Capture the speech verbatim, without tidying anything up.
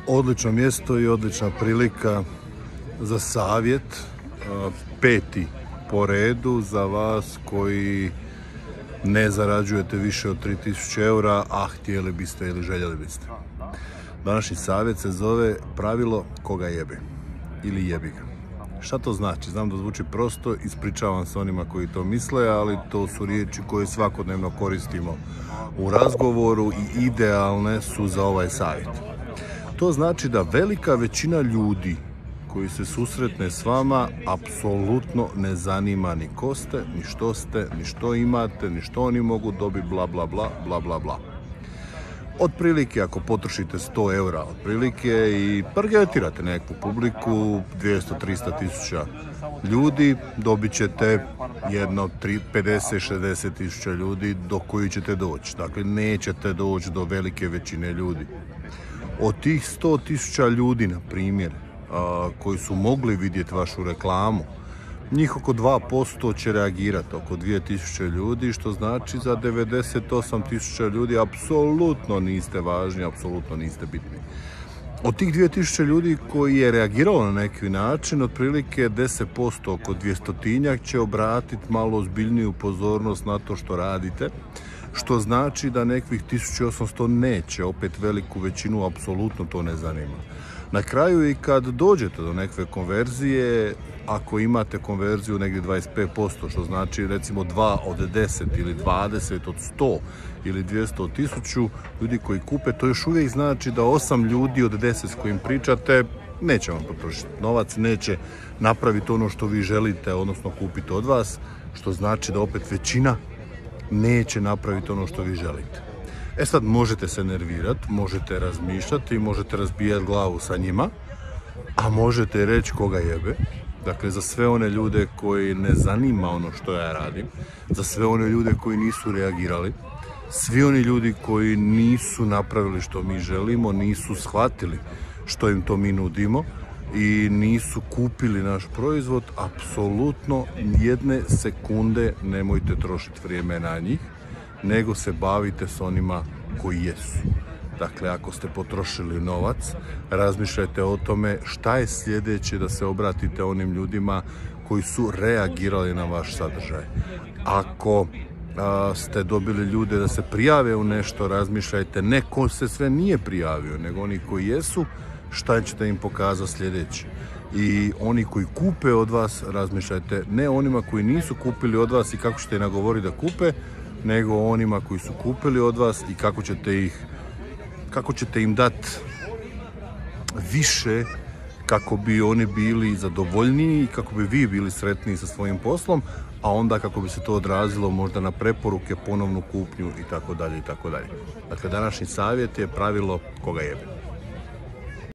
Odlično mjesto i odlična prilika za savjet, peti po redu za vas koji ne zarađujete više od tri tisuće eura, a htjeli biste ili željeli biste. Današnji savjet se zove pravilo koga jebe ili jebi ga. Šta to znači? Znam da zvuči prosto, ispričavam se onima koji to misle, ali to su riječi koje svakodnevno koristimo u razgovoru i idealne su za ovaj savjet. To znači da velika većina ljudi koji se susretne s vama apsolutno ne zanima ni ko ste, ni što ste, ni što imate, ni što oni mogu dobiti, bla bla bla, bla bla bla. Otprilike ako potrošite sto eura otprilike i targetirate nekakvu publiku, dvjesto do tristo tisuća ljudi, dobit ćete jedno pedeset do šezdeset tisuća ljudi do koji ćete doći. Dakle, nećete doći do velike većine ljudi. Od tih sto tisuća ljudi, na primjer, koji su mogli vidjeti vašu reklamu, njih oko dva posto će reagirati, oko dvije tisuće ljudi, što znači za devedeset osam tisuća ljudi apsolutno niste važni, apsolutno niste bitni. Od tih dvije tisuće ljudi koji je reagiralo na neki način, otprilike deset posto, oko dvjestotinjak, će obratiti malo ozbiljniju pozornost na to što radite, što znači da nekih tisuću osamsto neće, opet veliku većinu apsolutno to ne zanima. Na kraju i kad dođete do nekakve konverzije, ako imate konverziju negdje dvadeset pet posto, što znači recimo dva od deset ili dvadeset od sto ili dvjesto od tisuću ljudi koji kupe, to još uvijek znači da osam ljudi od deset s kojim pričate neće vam potrošiti novac, neće napraviti ono što vi želite, odnosno kupiti od vas, što znači da opet većina neće napraviti ono što vi želite. E sad, možete se nervirati, možete razmišljati, možete razbijati glavu sa njima, a možete reći koga jebe. Dakle, za sve one ljude koji ne zanima ono što ja radim, za sve one ljude koji nisu reagirali, svi oni ljudi koji nisu napravili što mi želimo, nisu shvatili što im to mi nudimo i nisu kupili naš proizvod, apsolutno jedne sekunde nemojte trošiti vrijeme na njih, nego se bavite s onima koji jesu. Dakle, ako ste potrošili novac, razmišljajte o tome šta je sljedeće da se obratite onim ljudima koji su reagirali na vaš sadržaj. Ako a, ste dobili ljude da se prijave u nešto, razmišljajte ne ko se sve nije prijavio, nego oni koji jesu, šta ćete im pokazati sljedeće. I oni koji kupe od vas, razmišljajte ne onima koji nisu kupili od vas i kako ćete ih nagovoriti da kupe, nego onima koji su kupili od vas i kako ćete ih, kako ćete im dati više kako bi oni bili zadovoljniji i kako bi vi bili sretniji sa svojim poslom, a onda kako bi se to odrazilo možda na preporuke, ponovnu kupnju i tako dalje i tako dalje. Dakle, današnji savjet je pravilo koga jebe.